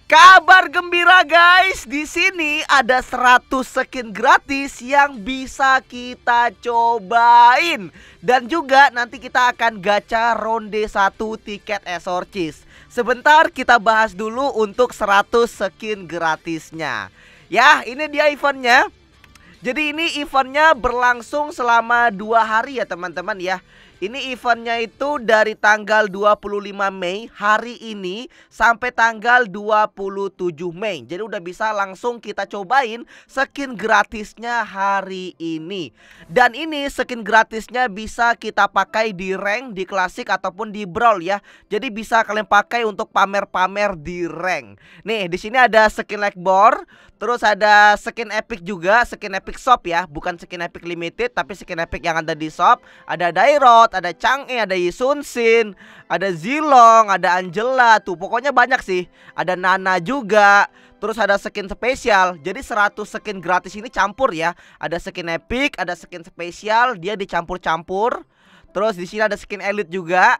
Kabar gembira guys, di sini ada 100 skin gratis yang bisa kita cobain. Dan juga nanti kita akan gacha ronde 1 tiket Exorcist. Sebentar kita bahas dulu untuk 100 skin gratisnya. Ya, ini dia eventnya. Jadi ini eventnya berlangsung selama 2 hari ya teman-teman ya. Ini eventnya itu dari tanggal 25 Mei hari ini sampai tanggal 27 Mei. Jadi udah bisa langsung kita cobain skin gratisnya hari ini. Dan ini skin gratisnya bisa kita pakai di rank, di klasik ataupun di brawl ya. Jadi bisa kalian pakai untuk pamer-pamer di rank. Nih, di sini ada skin Leggbor. Terus ada skin epic juga, skin epic shop ya, bukan skin epic limited tapi skin epic yang ada di shop. Ada Dairot, ada Chang'e, ada Yisunsin, ada Zilong, ada Angela, tuh pokoknya banyak sih. Ada Nana juga. Terus ada skin spesial. Jadi 100 skin gratis ini campur ya. Ada skin epic, ada skin spesial, dia dicampur-campur. Terus di sini ada skin elite juga.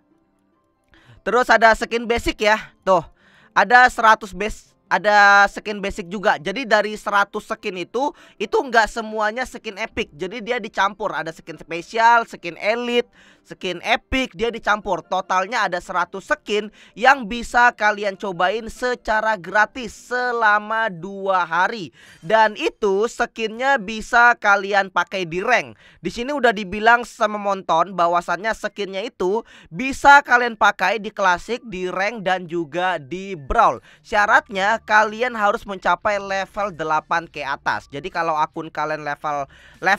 Terus ada skin basic ya. Tuh, ada 100 base. Ada skin basic juga. Jadi dari 100 skin itu nggak semuanya skin epic. Jadi dia dicampur. Ada skin spesial, skin elite, skin epic, dia dicampur. Totalnya ada 100 skin yang bisa kalian cobain secara gratis selama 2 hari. Dan itu skinnya bisa kalian pakai di rank. Di sini udah dibilang sama Monton bahwasannya skinnya itu bisa kalian pakai di klasik, di rank dan juga di brawl. Syaratnya kalian harus mencapai level 8 ke atas. Jadi kalau akun kalian level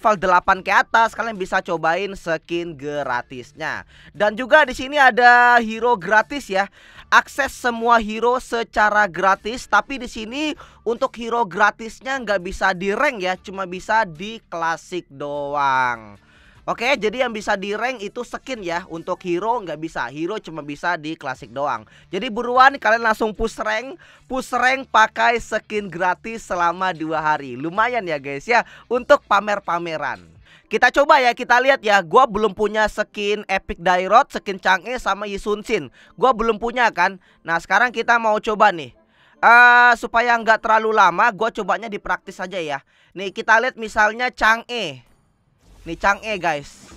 8 ke atas, kalian bisa cobain skin gratisnya. Dan juga di sini ada hero gratis ya. Akses semua hero secara gratis, tapi di sini untuk hero gratisnya nggak bisa di rank ya, cuma bisa di klasik doang. Oke, jadi yang bisa di rank itu skin ya. Untuk hero nggak bisa. Hero cuma bisa di klasik doang. Jadi buruan kalian langsung push rank. Push rank pakai skin gratis selama 2 hari. Lumayan ya guys ya, untuk pamer-pameran. Kita coba ya, kita lihat ya. Gua belum punya skin epic Dairot, skin Chang'e sama Yisunsin. Gua belum punya kan. Nah sekarang kita mau coba nih. Supaya nggak terlalu lama, gua cobanya di praktis aja ya. Nih kita lihat misalnya Chang'e. Nih Chang'e guys.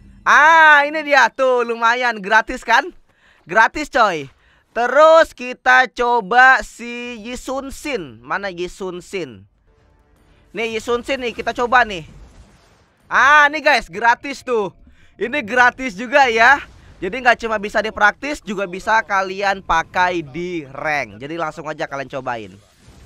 Ini dia tuh, lumayan gratis kan? Gratis coy. Terus kita coba si Yisunsin. Mana Yisunsin? Nih Yisunsin nih, kita coba nih. Nih guys, gratis tuh. Ini gratis juga ya. Jadi nggak cuma bisa di praktis, juga bisa kalian pakai di rank. Jadi langsung aja kalian cobain.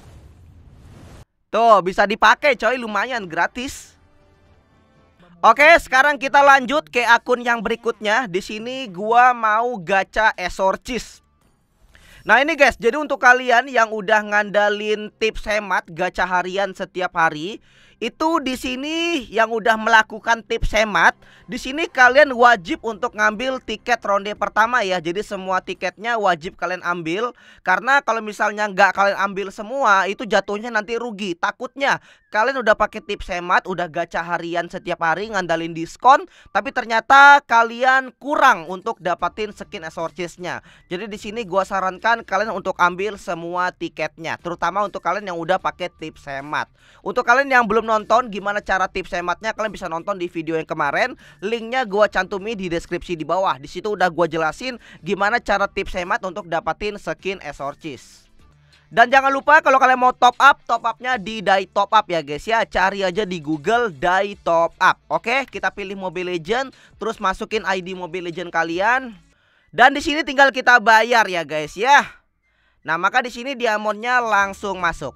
Tuh, bisa dipakai coy, lumayan gratis. Oke, sekarang kita lanjut ke akun yang berikutnya. Di sini gua mau gacha Exorcist. Nah ini guys, jadi untuk kalian yang udah ngandalin tips hemat gacha harian setiap hari, itu di sini yang udah melakukan tips hemat, di sini kalian wajib untuk ngambil tiket ronde pertama ya. Jadi semua tiketnya wajib kalian ambil, karena kalau misalnya nggak kalian ambil semua, itu jatuhnya nanti rugi. Takutnya kalian udah pakai tips hemat, udah gacha harian setiap hari ngandalin diskon, tapi ternyata kalian kurang untuk dapatin skin Exorcist-nya. Jadi di sini gua sarankan kalian untuk ambil semua tiketnya, terutama untuk kalian yang udah pakai tips hemat. Untuk kalian yang belum nonton gimana cara tips hematnya, kalian bisa nonton di video yang kemarin. Linknya gua cantumi di deskripsi di bawah. Di situ udah gua jelasin gimana cara tips hemat untuk dapatin skin Exorcist. Dan jangan lupa kalau kalian mau top up, top upnya di Dai Top Up ya guys ya. Cari aja di Google Dai Top Up. Oke, kita pilih Mobile Legend, terus masukin ID Mobile Legend kalian. Dan di sini tinggal kita bayar ya guys ya. Nah, maka di sini diamondnya langsung masuk.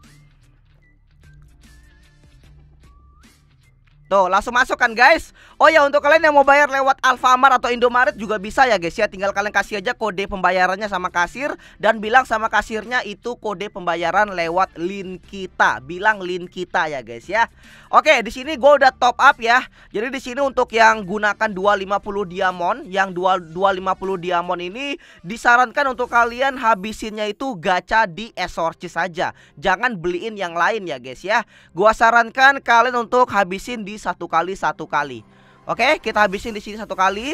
Tuh, langsung masuk kan guys. Oh ya, untuk kalian yang mau bayar lewat Alfamart atau Indomaret juga bisa ya guys ya. Tinggal kalian kasih aja kode pembayarannya sama kasir, dan bilang sama kasirnya itu kode pembayaran lewat link kita. Bilang link kita ya guys ya. Oke, di sini gue udah top up ya. Jadi di sini untuk yang gunakan 250 diamond, yang 250 diamond ini disarankan untuk kalian habisinnya itu gacha di Exorcist saja. Jangan beliin yang lain ya guys ya. Gua sarankan kalian untuk habisin di 1 kali. Oke, kita habisin di sini 1 kali.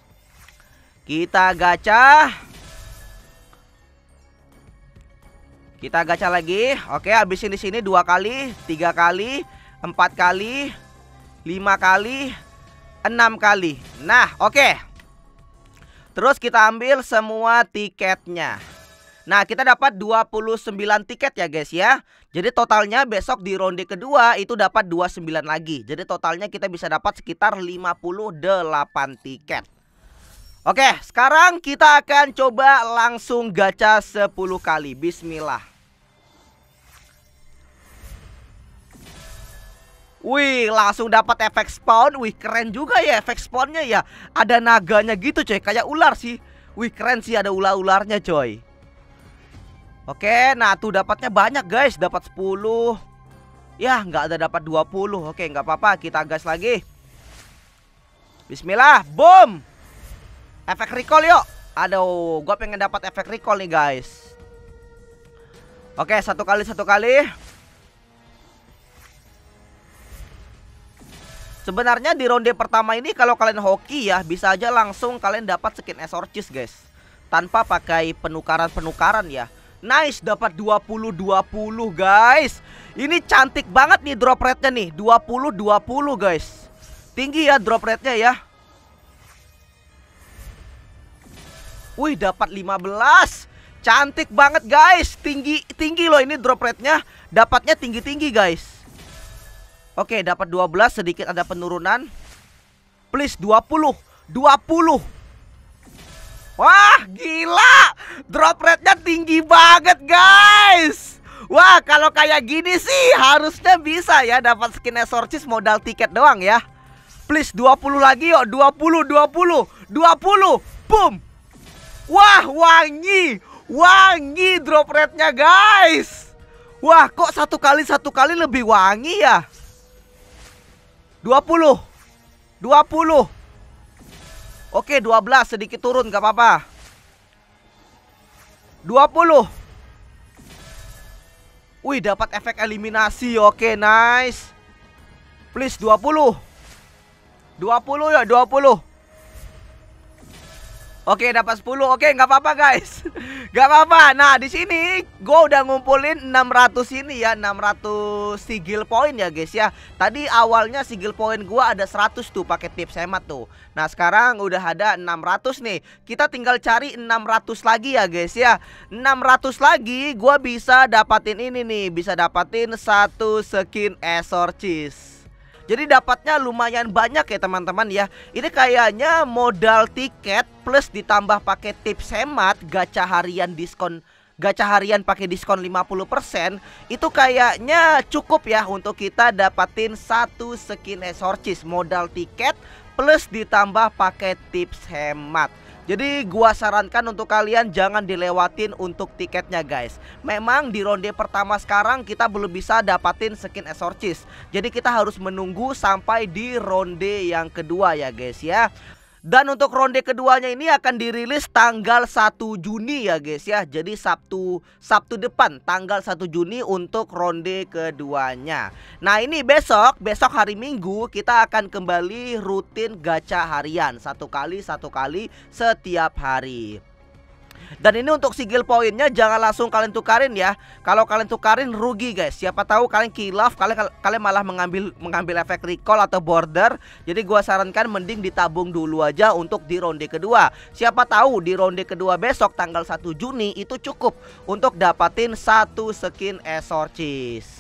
Kita gacha. Kita gacha lagi. Oke, habisin di sini 2 kali, 3 kali, 4 kali, 5 kali, 6 kali. Nah, oke. Terus kita ambil semua tiketnya. Nah, kita dapat 29 tiket ya guys ya. Jadi totalnya besok di ronde kedua itu dapat 29 lagi. Jadi totalnya kita bisa dapat sekitar 58 tiket. Oke, sekarang kita akan coba langsung gacha 10 kali. Bismillah. Wih, langsung dapat efek spawn. Wih, keren juga ya efek spawnnya ya. Ada naganya gitu coy, kayak ular sih. Wih, keren sih, ada ular-ularnya coy. Oke, nah tuh dapatnya banyak guys. Dapat 10. Ya, nggak ada dapat 20. Oke, nggak apa-apa, kita gas lagi. Bismillah, boom. Efek recall yuk. Aduh, gue pengen dapat efek recall nih guys. Oke, satu kali. Sebenarnya di ronde pertama ini kalau kalian hoki ya, bisa aja langsung kalian dapat skin Exorcist guys, tanpa pakai penukaran ya. Nice, dapat 20 guys. Ini cantik banget nih drop rate-nya nih, 20 guys. Tinggi ya drop rate-nya ya. Wih, dapat 15. Cantik banget guys. Tinggi loh ini drop rate-nya. Dapatnya tinggi guys. Oke, dapat 12, sedikit ada penurunan. Please 20. Wah, gila. Drop rate-nya tinggi banget, guys. Wah, kalau kayak gini sih harusnya bisa ya dapat skin Exorcist modal tiket doang ya. Please 20 lagi yuk. 20. Boom. Wah, wangi drop rate-nya, guys. Wah, kok satu kali lebih wangi ya. 20. Oke, 12, sedikit turun gak apa-apa. 20. Wih, dapat efek eliminasi. Oke, nice. Please 20 ya, 20. Oke, dapat 10. Oke, nggak apa-apa guys. Nggak apa-apa. Nah, di sini gue udah ngumpulin 600 ini ya, 600 sigil poin ya guys ya. Tadi awalnya sigil poin gue ada 100 tuh pakai tips hemat tuh. Nah, sekarang udah ada 600 nih. Kita tinggal cari 600 lagi ya guys ya. 600 lagi gue bisa dapatin ini nih, bisa dapatin satu skin Exorcist. Jadi dapatnya lumayan banyak ya teman-teman ya. Ini kayaknya modal tiket plus ditambah pakai tips hemat, gacha harian diskon, gacha harian pakai diskon 50%. Itu kayaknya cukup ya untuk kita dapatin satu skin Exorcist modal tiket plus ditambah pakai tips hemat. Jadi gua sarankan untuk kalian jangan dilewatin untuk tiketnya guys. Memang di ronde pertama sekarang kita belum bisa dapatin skin Exorcist. Jadi kita harus menunggu sampai di ronde yang kedua ya guys ya. Dan untuk ronde keduanya ini akan dirilis tanggal 1 Juni ya guys ya. Jadi Sabtu depan tanggal 1 Juni untuk ronde keduanya. Nah, ini besok hari Minggu kita akan kembali rutin gacha harian satu kali setiap hari. Dan ini untuk sigil poinnya jangan langsung kalian tukarin ya. Kalau kalian tukarin rugi guys. Siapa tahu kalian kilaf, kalian malah mengambil efek recall atau border. Jadi gua sarankan mending ditabung dulu aja untuk di ronde kedua. Siapa tahu di ronde kedua besok tanggal 1 Juni itu cukup untuk dapatin satu skin Exorcist.